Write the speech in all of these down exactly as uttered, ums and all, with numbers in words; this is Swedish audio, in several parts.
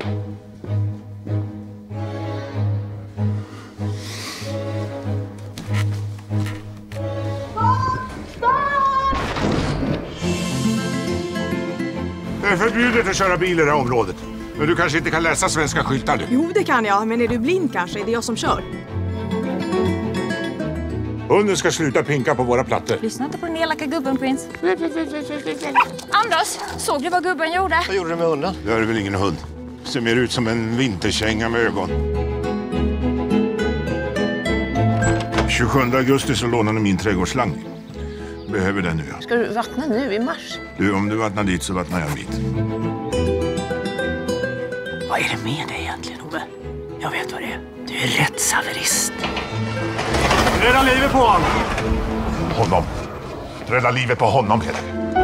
Det är förbjudet att köra bil i det här området. Men du kanske inte kan läsa svenska skyltar nu. Jo, det kan jag. Men är du blind kanske? Är det jag som kör? Hunden ska sluta pinka på våra plattor. Lyssna inte på den elaka gubben, Prins. Anders, såg du vad gubben gjorde? Vad gjorde du med hunden? Det är väl ingen hund. Ser mer ut som en vinterkänga med ögon. tjugosjunde augusti så lånade min trädgårdsslang. Behöver den nu, ja. Ska du vattna nu i mars? Du, om du vattnar dit så vattnar jag dit. Vad är det med dig egentligen, Ove? Jag vet vad det är. Du är rättshaverist. Rädda livet på honom! Honom. Rädda livet på honom, Peter.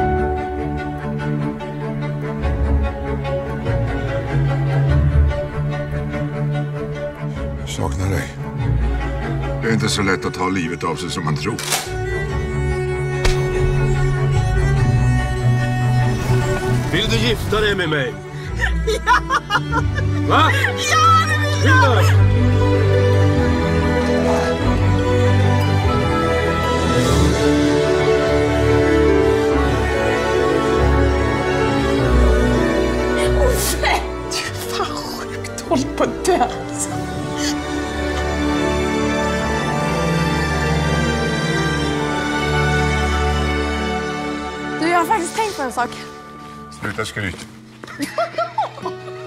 Jag saknar dig. Det är inte så lätt att ta livet av sig som man tror. Vill du gifta dig med mig? Ja! Va? Ja, det vill jag! Ove! Du är fan sjukt. Håll på att dö. Du, jag har faktiskt tänkt på en sak. Sluta skryt.